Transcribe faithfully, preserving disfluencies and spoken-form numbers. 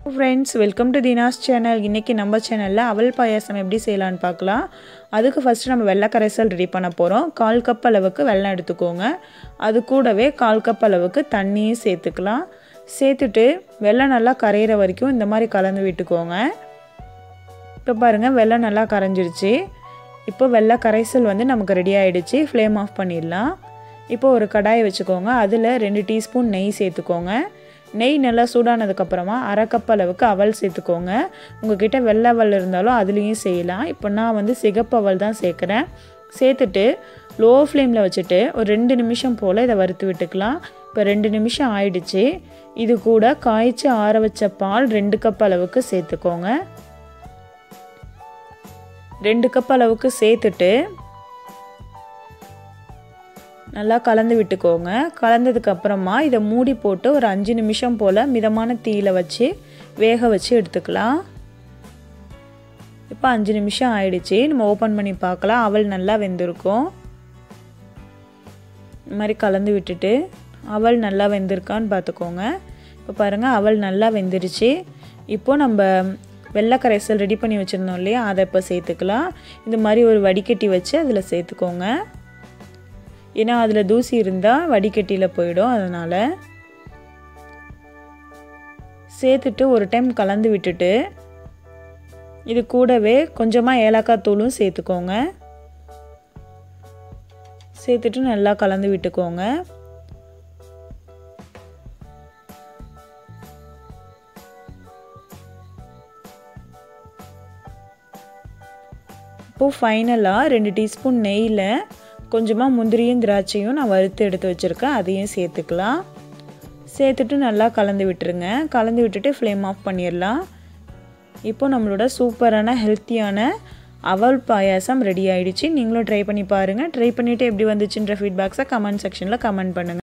friends welcome to दीनास channel इनकी நம்ம சேனல்ல அவல் பாயாசம் எப்படி செய்யலாம்னு பார்க்கலாம் அதுக்கு ஃபர்ஸ்ட் நம்ம வெல்ல கரைசல் ரெடி பண்ண போறோம் கால் கப் அளவுக்கு வெல்லம் எடுத்துக்கோங்க அது கூடவே கால் கப் அளவுக்கு தண்ணியும் சேர்த்துக்கலாம் சேர்த்துட்டு வெல்லம் நல்லா கரையிற வரைக்கும் இந்த மாதிரி கலந்து விட்டுக்கோங்க இப்போ பாருங்க வெல்லம் நல்லா கரைஞ்சிருச்சு இப்போ வெல்ல கரைசல் வந்து நமக்கு ரெடி ஆயிடுச்சு ஃப்ளேம் ஆஃப் பண்ணிடலாம் இப்போ ஒரு கடாய் வச்சுக்கோங்க அதில் ரெண்டு டீஸ்பூன் நெய் சேர்த்துக்கோங்க நெய் நல்லா சூடானதுக்கு அப்புறமா அரை கப் அளவுக்கு அவல் சேர்த்துக்கோங்க உங்ககிட்ட வெள்ளை அவல் இருந்தாலும் அதுலேயும் செய்யலாம் இப்போ நான் வந்து சிகப்பு அவல் தான் சேர்க்குறேன் சேர்த்துட்டு லோ ஃப்ளேமில் வச்சுட்டு ஒரு ரெண்டு நிமிஷம் போல் இதை வறுத்து விட்டுக்கலாம் இப்போ ரெண்டு நிமிஷம் ஆயிடுச்சு இது கூட காய்ச்சி ஆற வச்ச பால் ரெண்டு கப் அளவுக்கு சேர்த்துக்கோங்க ரெண்டு கப் அளவுக்கு சேர்த்துட்டு நல்லா கலந்து விட்டுக்கோங்க கலந்ததுக்கு அப்புறமா இதை மூடி போட்டு ஒரு அஞ்சு நிமிஷம் போல் மிதமான தீயில வச்சு வேக வச்சு எடுத்துக்கலாம் இப்போ அஞ்சு நிமிஷம் ஆயிடுச்சு நம்ம ஓப்பன் பண்ணி பார்க்கலாம் அவல் நல்லா வெந்திருக்கும் இந்த மாதிரி கலந்து விட்டுட்டு அவல் நல்லா வெந்திருக்கான்னு பார்த்துக்கோங்க இப்போ பாருங்கள் அவல் நல்லா வெந்துருச்சு இப்போ நம்ம வெள்ளை கரைசல் ரெடி பண்ணி வச்சுருந்தோம் இல்லையா அதை இப்போ சேர்த்துக்கலாம் இந்த மாதிரி ஒரு வடிகட்டி வச்சு அதில் சேர்த்துக்கோங்க ஏன்னா அதில் தூசி இருந்தால் வடிகட்டியில் போயிடும் அதனால் சேர்த்துட்டு ஒரு டைம் கலந்து விட்டுட்டு இது கூடவே கொஞ்சமாக ஏலக்காய் தூளும் சேர்த்துக்கோங்க சேர்த்துட்டு நல்லா கலந்து விட்டுக்கோங்க இப்போ ஃபைனலாக ரெண்டு டீஸ்பூன் நெய்யில் கொஞ்சமாக முந்திரியும் திராட்சையும் நான் வறுத்து எடுத்து வச்சுருக்கேன் அதையும் சேர்த்துக்கலாம் சேர்த்துட்டு நல்லா கலந்து விட்டுருங்க கலந்து விட்டுட்டு ஃப்ளேம் ஆஃப் பண்ணிடலாம் இப்போ நம்மளோட சூப்பரான ஹெல்த்தியான அவல் பாயாசம் ரெடி ஆகிடுச்சு நீங்களும் ட்ரை பண்ணி பாருங்கள் ட்ரை பண்ணிவிட்டு எப்படி வந்துச்சுன்ற ஃபீட்பேக்ஸை கமெண்ட் செக்ஷனில் கமெண்ட் பண்ணுங்கள்